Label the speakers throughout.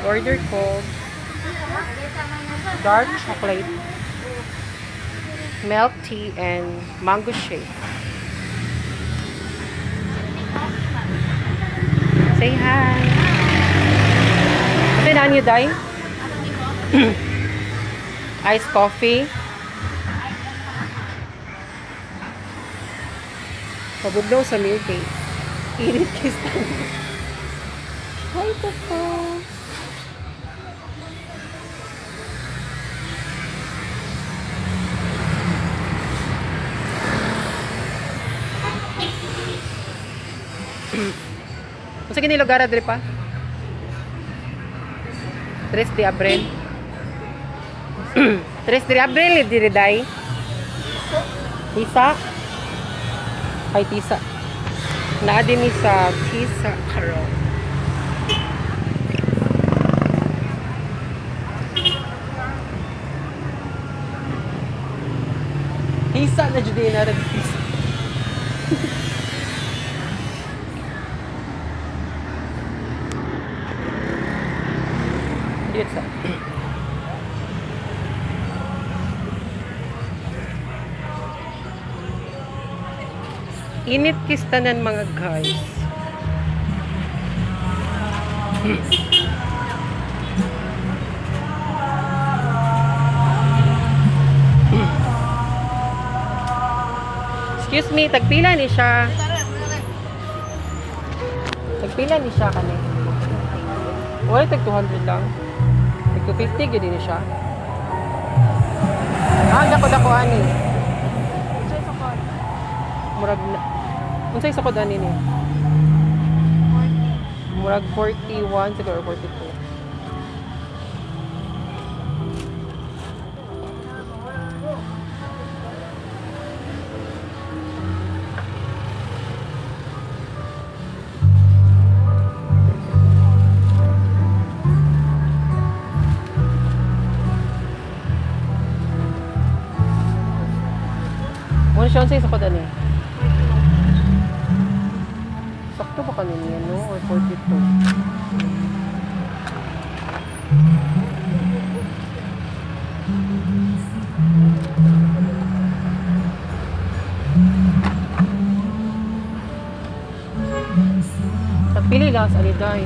Speaker 1: Nag-order ko dark chocolate, milk tea, and mango shake. Say hi. Ito na niyo, Day? Iced coffee. Pabudlaw sa milk eh. Init kiss tayo. Hi, Papa. Masa kini lugar adre pa? Tres de Abril. Tres de Abril dire Day. Tisa. Ay tisa. Na din ni sa Tisa Karo. Tisa na jud na ra tisa. Dito. Init kistanan mga guys. Excuse me, tagpila ni siya. Tagpila ni siya kani. Wala tag 200 lang. Tag 250 gyud ni siya. Dako ani. Murag na. Unsay sakod ani ni? 40. Murag 41 siguro 42. Muna siya unsay sakod ani? Sakto ba kanina, no? Or 42? Nagpili lang sa aliday.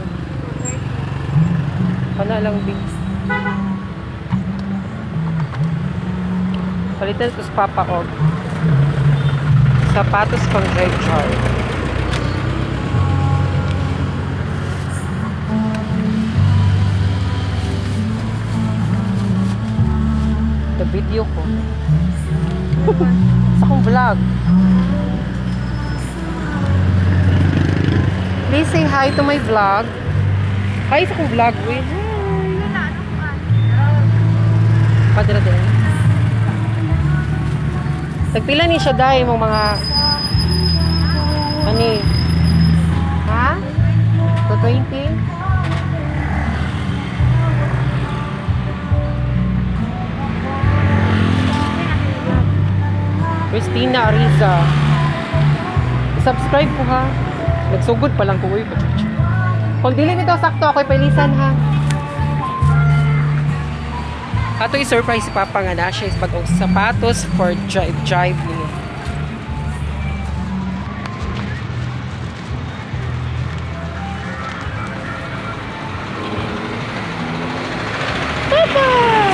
Speaker 1: Pana lang din. Palitan ko sa papa ko. Sapatos pang drive car. Video ko sa akong vlog. Please say hi to my vlog. Hi sa akong vlog. Hi. Padra din. Tagpila ni siya dahil mong mga ani ha? To 20? Christina Ariza. Subscribe ko ha. Nagsugod pa lang ko. Kung dili nito sakto, ako'y pailisan ha. Ato i-surprise si Papa nga na siya is bagong sapatos for drive niya. Papa!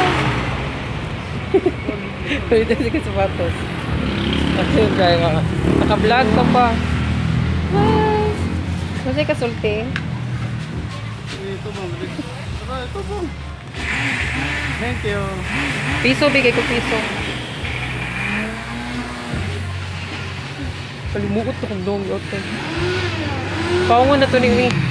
Speaker 1: Pwede ka sapatos. Kasi drive ka. Naka-vlog ka pa. Hi! Masay ka sulti?
Speaker 2: Ito bang. Ito bang. Thank you.
Speaker 1: Piso, bigay ko piso. Kalimuot ko kung dong yun. Paungan na to ni